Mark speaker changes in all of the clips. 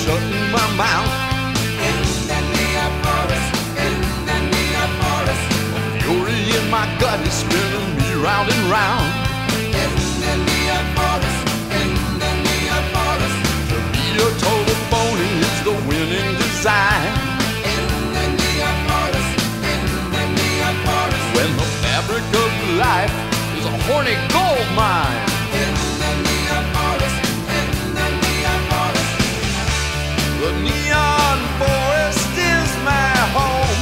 Speaker 1: shutting my mouth.
Speaker 2: In the neon forest, in the neon forest.
Speaker 1: Fury in my gut is spinning me round and round.
Speaker 2: In the neon forest, in the neon forest.
Speaker 1: To be a total phony is the winning design.
Speaker 2: In the neon forest, in the neon forest.
Speaker 1: When the fabric of life is a horny gold mine.
Speaker 2: In the neon forest, in the neon forest.
Speaker 1: The neon forest is my home,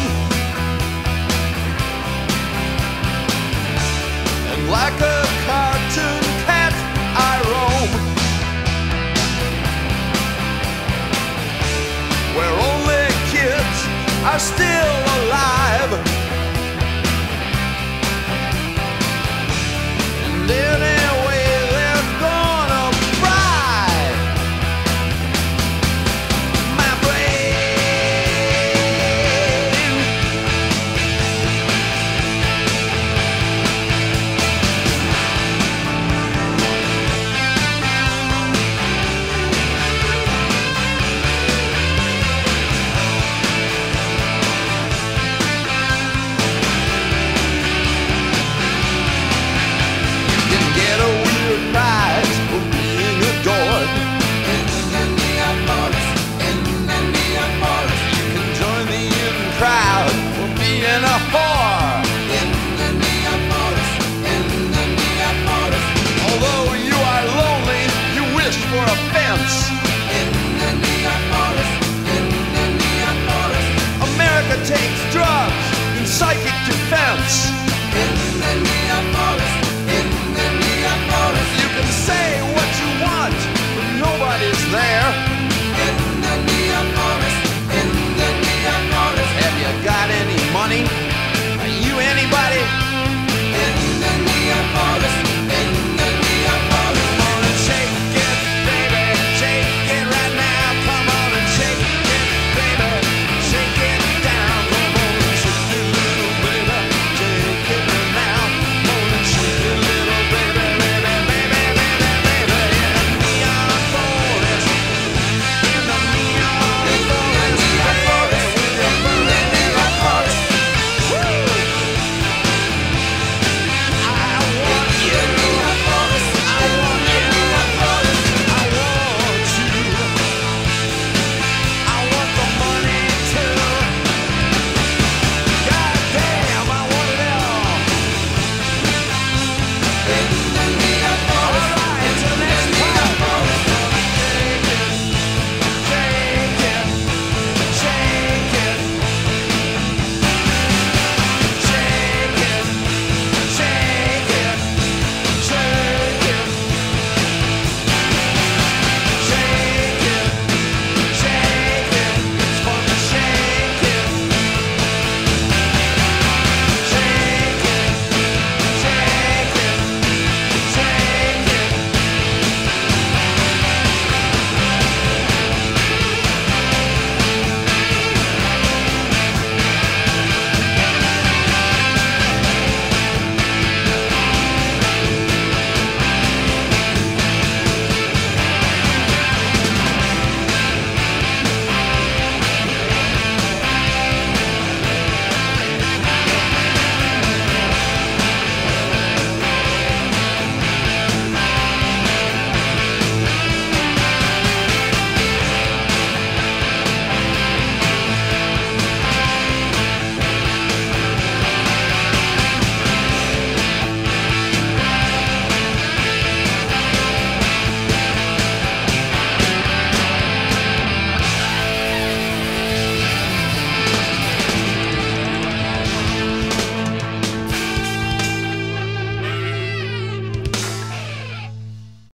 Speaker 1: and like a cartoon cat I roam, where only kids are still alive, and anyway they're gonna fry my brain. You can get a weird prize for being adored.
Speaker 2: In the neon forest, in the neon forest.
Speaker 1: You can join the in crowd for being a whore.
Speaker 2: In the neon forest, in the neon forest.
Speaker 1: Although you are lonely, you wish for a fence.
Speaker 2: In the neon forest, in the neon forest.
Speaker 1: America takes drugs in psychic defense.
Speaker 2: In the neon forest.